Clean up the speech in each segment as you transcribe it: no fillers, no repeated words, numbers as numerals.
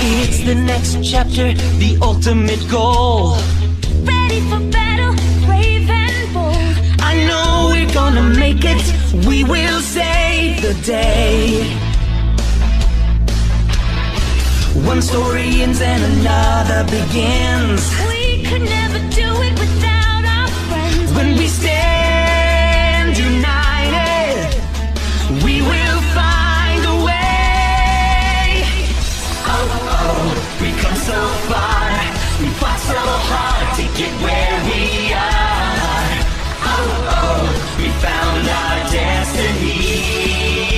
It's the next chapter, the ultimate goal. Ready for battle, brave and bold. I know we're gonna make it, we will save the day. One story ends and another begins. We could never do it without our friends. When we stand united, we will find a way. Oh, oh, we come so far, we fought so hard to get where we are. Oh, oh, we found our destiny.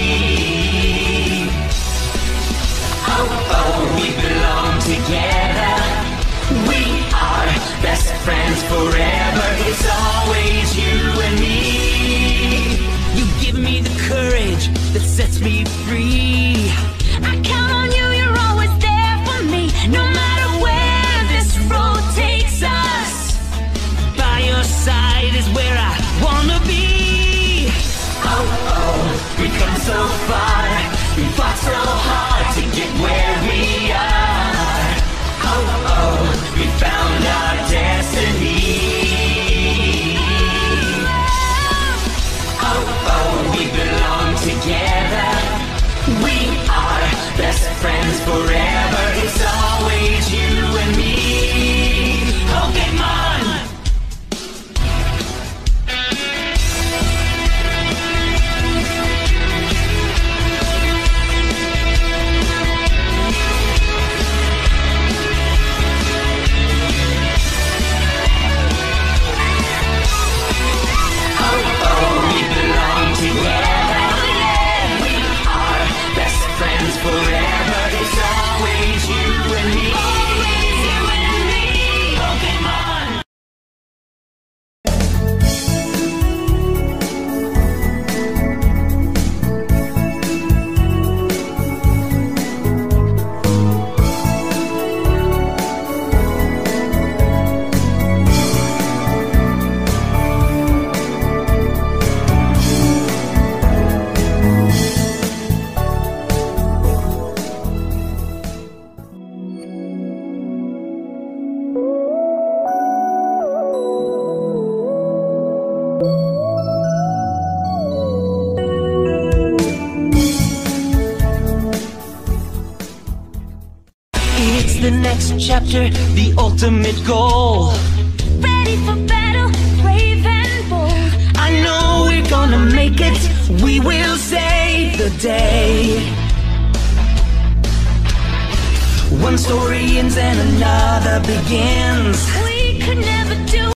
Oh, oh, we belong together. We are best friends forever. It's always you and me. You give me the courage that sets me free. I count on you, you're always there for me. No matter where this road takes us, By your side is where I wanna be. Oh, oh, we come so far, we fought so hard to get where we are. Oh, oh, we found our destiny. Oh, oh, we belong together. We are best friends forever. It's always you and me. Pokemon! Forever, it's always you and me. Always you and me. Pokemon. It's the next chapter, the ultimate goal. ready for battle, brave and bold. I know we're gonna make it, we will save the day. One story ends and another begins. We could never do